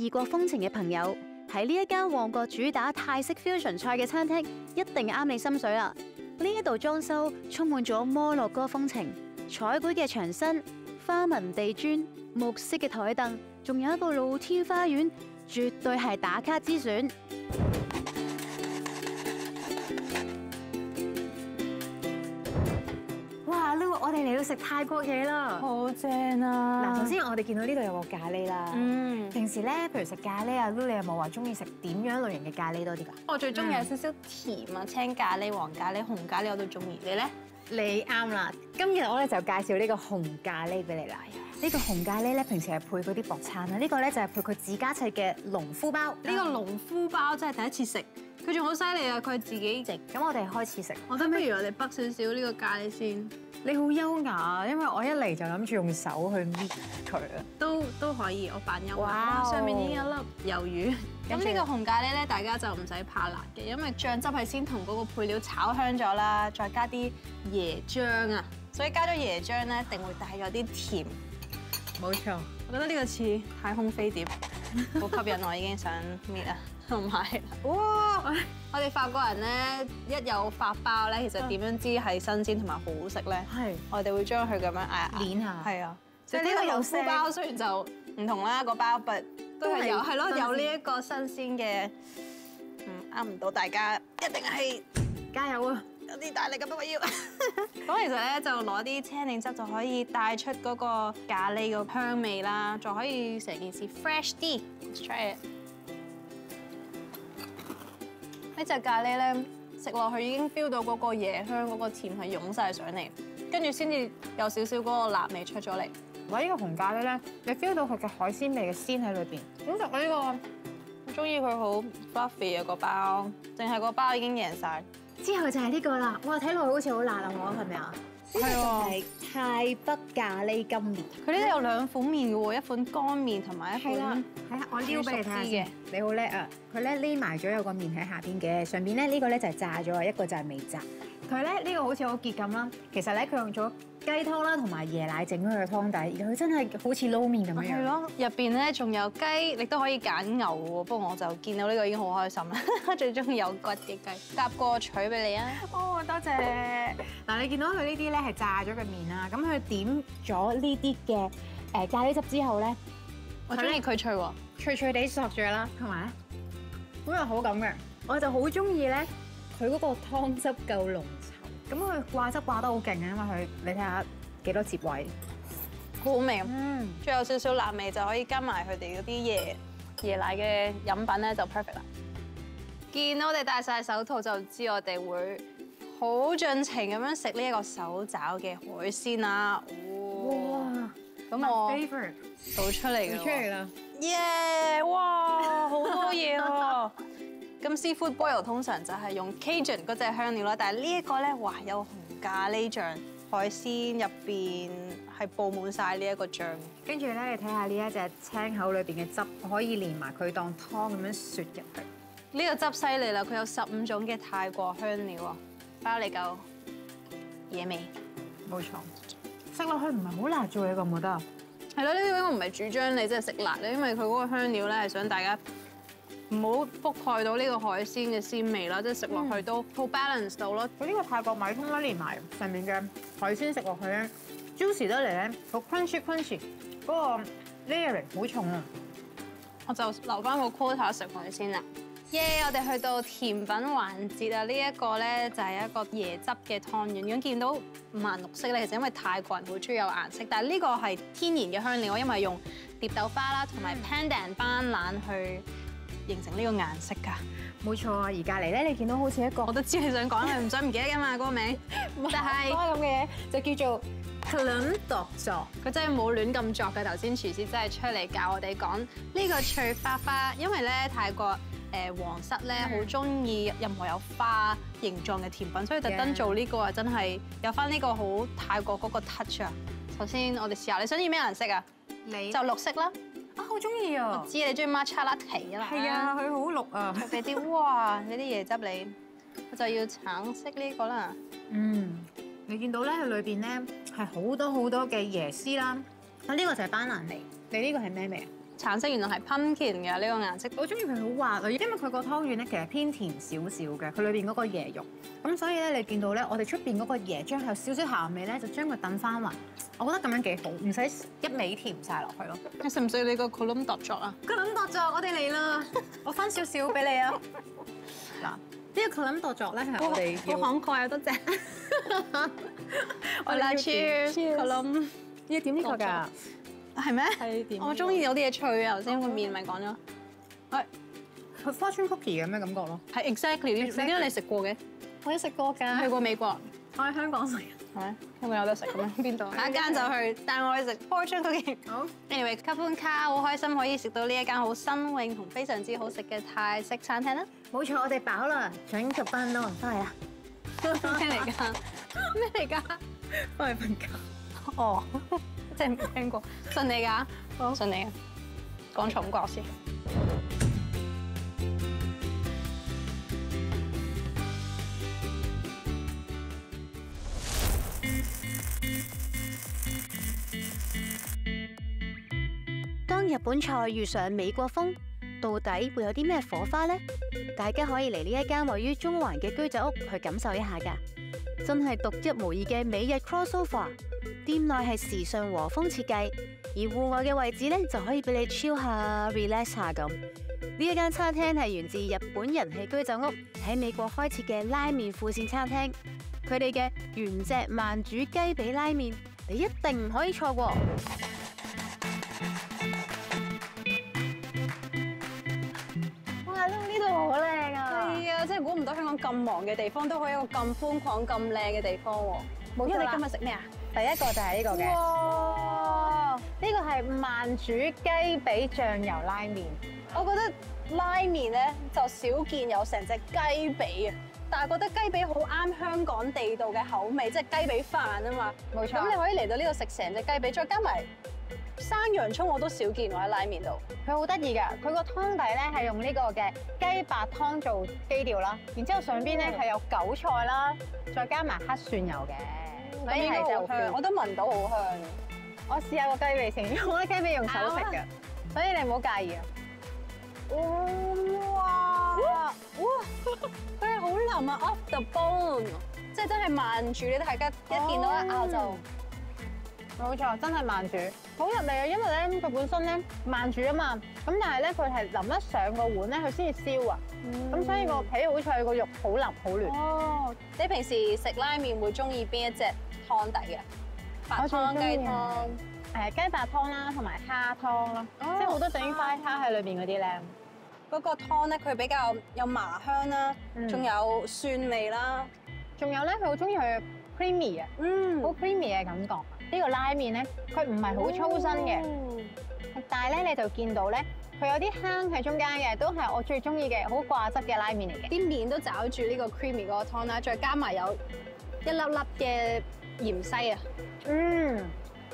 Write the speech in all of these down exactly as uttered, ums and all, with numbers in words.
異國風情嘅朋友，喺呢一間旺角主打泰式 fusion 菜嘅餐廳，一定啱你心水啦！呢一度裝修充滿咗摩洛哥風情，彩繪嘅牆身、花紋地磚、木色嘅台凳，仲有一個露天花園，絕對係打卡之選。 哇 Lu， 我哋嚟到食泰國嘢啦， 好正啊！ 嗱，頭先我哋見到呢度有個咖喱啦。 嗯， 平時咧，譬如食咖喱啊 Lu， 你有冇話中意食點樣類型嘅咖喱多啲㗎？ 我最中意有少少甜啊，青咖喱、黃咖喱、紅咖喱我都中意。你咧？ 你啱啦，今日我咧就介紹呢個紅咖喱俾你啦。呢個紅咖喱咧，平時係配嗰啲薄餐啦，呢個咧就係配佢自家砌嘅農夫包。 呢個農夫包真係第一次食，佢仲好犀利啊！佢自己整。 咁我哋開始食。 我覺得不如我哋北少少呢個咖喱先。 你好優雅，因為我一嚟就諗住用手去搣佢啊。 都都可以，我扮優雅。 哇！ 上面已經有粒魷魚。咁呢個紅咖喱咧，大家就唔使怕辣嘅，因為醬汁係先同嗰個配料炒香咗啦，再加啲椰漿啊，所以加咗椰漿咧，一定會帶咗啲甜。 冇錯， 我覺得呢個似太空飛碟，好吸引我，已經想搣啊，同埋哇！我哋法國人咧，一有法包咧，其實點樣知係新鮮同埋好食咧？係，我哋會將佢咁樣壓捏下。 係啊，即係呢個農夫包雖然就唔同啦，個包but都係有係咯，有呢一個新鮮嘅，嗯，呃唔到大家，一定係加油啊！ 有啲大力嘅不過要。咁其實咧就攞啲青檸汁就可以帶出嗰個咖喱個香味啦，就可以成件事 fresh 啲。Let's try it。呢隻咖喱咧食落去已經 feel 到嗰個椰香嗰個甜係湧晒上嚟，跟住先至有少少嗰個辣味出咗嚟。 哇！呢個紅咖喱咧，你 feel 到佢嘅海鮮味嘅鮮喺裏邊。咁食呢個， 我中意佢好 fluffy 啊個包，淨係個包已經贏晒。 之後就係呢個啦，哇！睇落去好似好辣啊，我係咪啊？係啊，係泰北咖喱金麵。佢呢度有兩款麵嘅喎，一款乾麵同埋一款。係啦，係啊，我撩俾你睇下先。你好叻啊！佢咧匿埋咗有個麵喺下邊嘅，上邊咧呢個咧就係炸咗，一個就係未炸。佢咧呢個好似好結咁啦，其實咧佢用咗雞湯啦同埋椰奶整佢嘅湯底，而佢真係好似撈麵咁樣。係咯， 入邊咧仲有雞，你都可以揀牛喎。不過我就見到呢個已經好開心啦，我最中意有骨嘅雞。夾個鎚俾你啊！ 哦，多謝。嗱，你見到佢呢啲咧係炸咗嘅麵啦，咁佢點咗呢啲嘅誒咖喱汁之後咧， 我中意佢脆喎， 脆脆地索住啦，同埋咧好有口感嘅。我就好中意咧，佢嗰個湯汁夠濃稠，咁佢掛汁掛得好勁嘅，因為佢你睇下幾多節位， 好好味。 嗯， 仲有少少辣味就可以加埋佢哋嗰啲椰椰奶嘅飲品咧就 perfect 啦。見到我哋戴晒手套就知我哋會好盡情咁樣食呢一個手抓嘅海鮮啦。哇！咁我倒出嚟嘅， 出嚟啦！ 耶！哇，好多嘢喎！咁 seafood boil 通常就係用 Cajun 嗰隻香料啦，但係呢一個咧，哇，有紅咖喱醬，海鮮入邊係佈滿晒呢一個醬。 跟住咧，你睇下呢一隻青口裏邊嘅汁，可以連埋佢當湯咁樣雪入嚟。 呢個汁犀利啦，佢有十五種嘅泰國香料啊，包你夠野味。 冇錯，食落去唔係好辣啫，你覺唔覺得？ 係咯，呢個應該唔係主張你即係食辣咧，因為佢嗰個香料咧係想大家唔好覆蓋到呢個海鮮嘅鮮味啦，即係食落去都好 balance 到咯。 佢呢個泰國米通咧連埋上面嘅海鮮食落去咧 juicy 得嚟咧，好 crunchy crunchy，嗰個 layering 好重啊！ 我就留翻個 quota 食海鮮啦。耶！我哋去到甜品環節啊，呢一個咧就係一個椰汁嘅湯圓。如果見到五顏六色咧，其實因為泰國人好中意有顏色，但係呢個係天然嘅香料，因為用蝶豆花啦同埋 pandan 斑蘭去形成呢個顏色㗎。冇錯啊！而隔離咧，你見到好似一個，我都知你想講，係唔想唔記得㗎嘛嗰個名，但係咁嘅嘢就叫做 clone 度作。 佢真係冇亂咁作嘅。頭先廚師真係出嚟教我哋講呢個脆花花，因為咧泰國誒皇室咧好中意任何有花形狀嘅甜品，所以特登做呢個啊，真係有翻呢個好泰國嗰個 touch 啊！首先我哋試下，你想要咩顏色啊？你就綠色啦。 啊，好中意啊！ 我知你中意 matcha latte 啊嘛。係啊， 佢好綠啊！ 俾啲哇，俾啲椰汁你，我就要橙色呢個啦。 嗯，你見到咧，佢裏邊咧係好多好多嘅椰絲啦。啊，呢個就係班蘭味。你呢個係咩味啊？ 橙色原來係 pumpkin 嘅呢個顏色。 我中意佢好滑啊，因為佢個湯圓咧其實偏甜少少嘅，佢裏邊嗰個椰肉，咁所以咧你見到咧，我哋出邊嗰個椰漿有少少鹹味咧，就將佢燉翻勻。我覺得咁樣幾好，唔使一味甜晒落去咯。 你食唔食你個 column 度作啊？ column 度作，我哋嚟啦！我分少少俾你啊！嗱，呢個 column 度作咧係我哋要好慷慨啊，多謝。我哋 cheers column 要點呢個㗎？ 係咩？ 係點？ 我中意有啲嘢脆啊！頭先個麵咪講咗，係佢 fortune cookie 咁嘅感覺咯。 係 exactly，點解你食過嘅？ 我有食過㗎。 去過美國， 我喺香港食。 係咪？有冇有得食咁樣？邊度？下一間就去帶我去食 fortune cookie。 好。 Anyway，卡潘卡好開心可以食到呢一間好新穎同非常之好食嘅泰式餐廳啦。 冇錯，我哋飽啦，請逐班多人翻嚟啦。 咩嚟㗎？咩嚟㗎？ 翻去瞓覺。 哦。真係冇聽過，信你㗎，好信你嘅，講重講先。 當日本菜遇上美國風，到底會有啲咩火花呢？大家可以嚟呢一間位於中環嘅居酒屋去感受一下㗎，真係獨一無二嘅美日 crossover。店內係時尚和風設計，而戶外嘅位置咧就可以俾你 chill 下、relax 下咁。呢一間餐廳係源自日本人氣居酒屋喺美國開設嘅拉麵副線餐廳，佢哋嘅原隻慢煮雞髀拉麵，你一定唔可以錯過。 哇！呢度好靚啊！ 係啊，真係估唔到香港咁忙嘅地方都可以有個咁寬廣、咁靚嘅地方喎。 冇錯啦。 因為你今日食咩啊？ 第一個就係呢個嘅，哇！呢個係慢煮雞髀醬油拉麵。 我覺得拉麵咧就少見有成隻雞髀啊，但係覺得雞髀好啱香港地道嘅口味，即係雞髀飯啊嘛。 冇錯。 咁你可以嚟到呢度食成隻雞髀，再加埋生洋葱我都少見喎喺拉麵度。 佢好得意㗎，佢個湯底咧係用呢個嘅雞白湯做基調啦，然之後上邊咧係有韭菜啦，再加埋黑蒜油嘅。所以係就香， 我都聞到好香。 我試下個雞髀先，因為我啲雞髀用手食嘅，所以你唔好介意啊。 哇！哇！佢係好腍啊 ，off the bone， 即係真係慢煮，你大家一見到一咬就冇錯，真係慢煮，好入味啊！因為咧佢本身咧慢煮啊嘛，咁但係咧佢係淋一上個碗咧，佢先至燒啊，咁所以個皮好脆，個肉好腍好嫩。哦， 你平時食拉麵會中意邊一隻湯底嘅？白湯、雞湯， 誒雞白湯啦，同埋蝦湯啦，即係好多整塊蝦喺裏邊嗰啲咧。 嗰個湯咧，佢比較有麻香啦，仲有蒜味啦， 仲有咧佢好中意佢 creamy 啊，嗯，好 creamy 嘅感覺。呢個拉麵咧，佢唔係好粗身嘅，但係咧你就見到咧，佢有啲香喺中間嘅，都係我最中意嘅好掛汁嘅拉麵嚟嘅。啲麵都找住呢個 creamy 嗰個湯啦，再加埋有一粒粒嘅芫茜啊，嗯。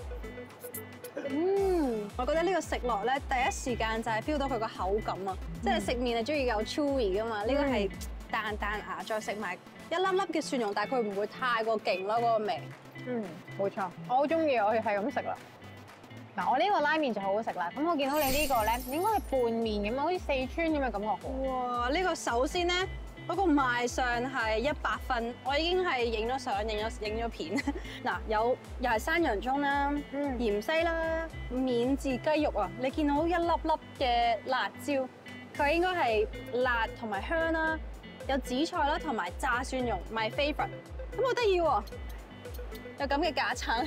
嗯，我覺得呢個食落咧，第一時間就係 feel 到佢個口感啊！即係食麵係中意有 chewy 噶嘛，呢個係彈彈牙，再食埋一粒粒嘅蒜蓉，但係佢唔會太過勁咯，嗰個味。 嗯，冇錯，我好中意，我係咁食啦。嗱，我呢個拉麵就好好食啦。咁我見到你呢個咧，應該係拌麵咁啊，好似四川咁嘅感覺。 哇！呢個首先咧，嗰個賣相係一百分，我已經係影咗相、影咗影咗片。嗱，有又係山洋葱啦、芫茜啦、免治雞肉啊，你見到一粒粒嘅辣椒，佢應該係辣同埋香啦，有紫菜啦同埋炸蒜蓉 ，my favourite。咁好得意喎，有咁嘅架撐。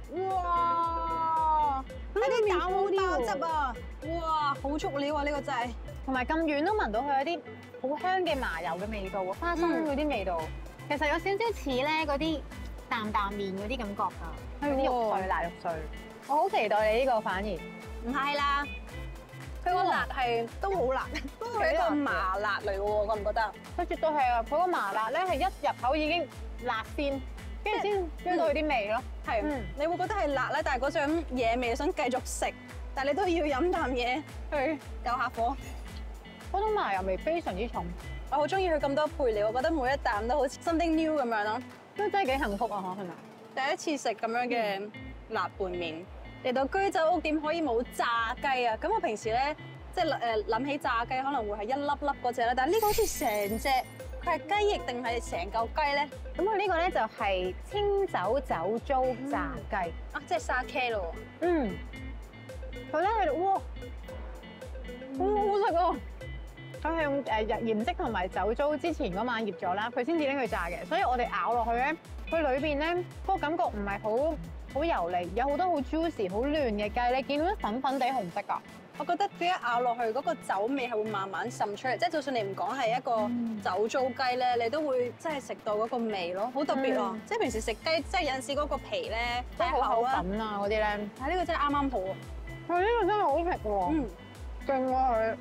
哇！呢啲打好打汁啊！哇，好足料啊！呢個真係， 同埋咁遠都聞到佢有啲好香嘅麻油嘅味道喎，花生嗰啲味道，其實有少少似咧嗰啲擔擔麵嗰啲感覺㗎，佢啲肉碎辣肉碎。我好期待你呢個反而唔係啦，佢個辣係都好辣，佢一個麻辣嚟嘅喎，覺唔覺得？ 佢絕對係啊！佢個麻辣咧係一入口已經辣先，跟住先追到佢啲味咯。 係，你會覺得係辣咧，但係嗰種嘢味你想繼續食，但係你都要飲啖嘢去救下火。 嗰種麻油味非常之重， 我好中意佢咁多配料，我覺得每一啖都好似 something new 咁樣咯， 都真係幾幸福啊！嗬，係咪？ 第一次食咁樣嘅辣拌麵， 嚟到居酒屋點可以冇炸雞啊？咁我平時咧即係誒諗起炸雞可能會係一粒粒嗰只啦，但係呢個好似成隻，佢係雞翼定係成嚿雞咧？ 咁佢呢個咧就係清酒酒糟炸雞啊，即係沙茄咯。 嗯，佢咧係哇，好好食喎！佢係用誒鹽漬同埋酒糟之前嗰晚醃咗啦，佢先至拎去炸嘅，所以我哋咬落去咧，佢裏邊咧嗰個感覺唔係好好油膩，有好多好 juicy、好嫩嘅雞，你見到粉粉地紅色㗎。 我覺得佢一咬落去嗰個酒味係會慢慢滲出嚟，即係就算你唔講係一個酒糟雞咧，你都會真係食到嗰個味咯，好特別啊！即係平時食雞，即係有陣時嗰個皮咧都好口感啊嗰啲咧， 但係呢個真係啱啱好啊！ 佢呢個真係好食喎，嗯，勁喎佢。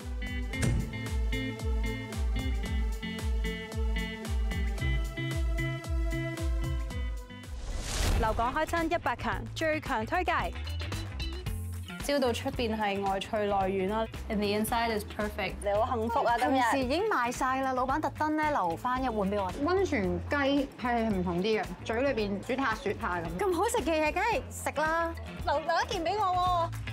留港開餐一百強最強推介，燒到出邊係外脆內軟啦 ，and the inside is perfect。你好幸福啊！今日時已經賣晒啦，老闆特登咧留翻一碗俾我。 溫泉雞係唔同啲嘅，嘴裏邊啜下啜下咁。 咁好食嘅嘢，梗係食啦！ 留留一件俾我喎。